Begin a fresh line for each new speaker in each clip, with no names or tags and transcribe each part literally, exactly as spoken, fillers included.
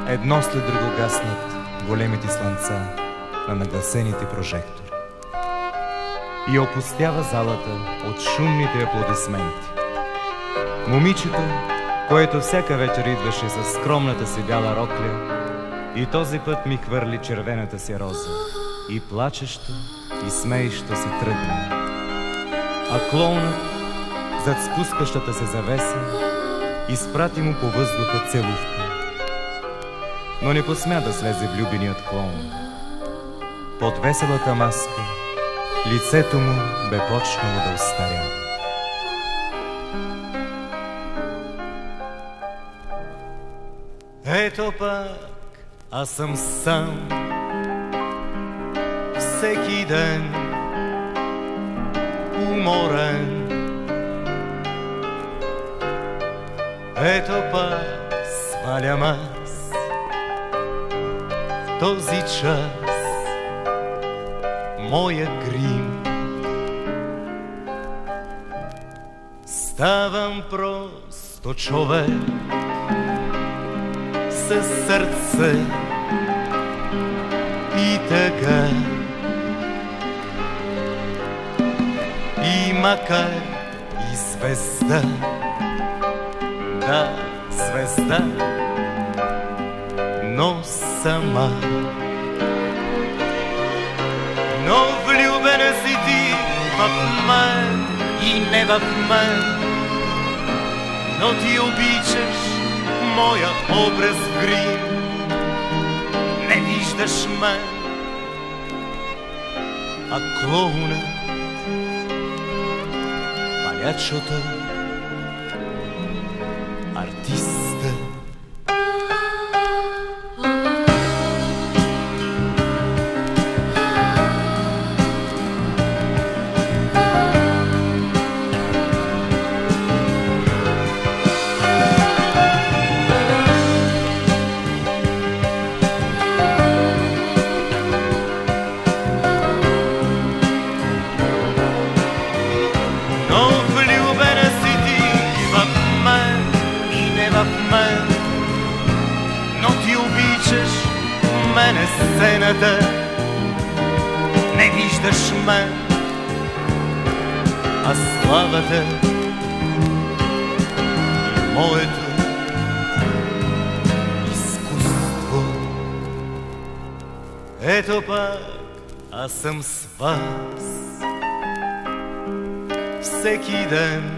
едно след друго гаснат големите слънца на нагласените прожектори и опустява залата от шумните аплодисменти. Момичето, което всяка вечер идваше със скромната си бяла рокля, и този път ми хвърли червената си роза и плачещо и смеещо се тръгна. А клоунът, зад спускащата се завеса, изпрати му по въздуха целувка, но не посмя да слезе влюбеният клоун. Под веселата маска лицето му бе почнало да остарява. Ето пак аз съм сам всеки ден, уморен. Ето пак свалям аз в този час моя грим. Ставам просто човек със сърце и тъга, и макар и звезда, да, звезда, но сама. Но влюбена си ти в мен и не в мен, но ти обичаш моя образ в грим. Не виждаш мен, а клоунът, палячото, артиста. Но ти обичаш мене сцената, не виждаш мен, а славата и моето изкуство. Ето пак аз съм с вас всеки ден,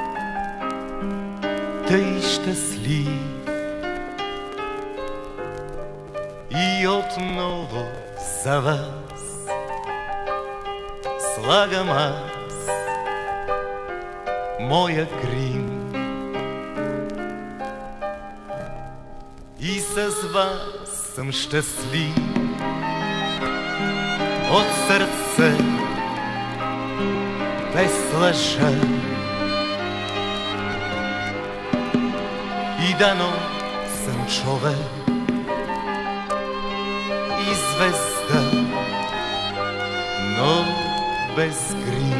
тъй щастлив, и отново за вас слагам аз моя грим. И с вас съм щастлив от сърце, без лъжа. И дано съм човек и звезда, но без грим.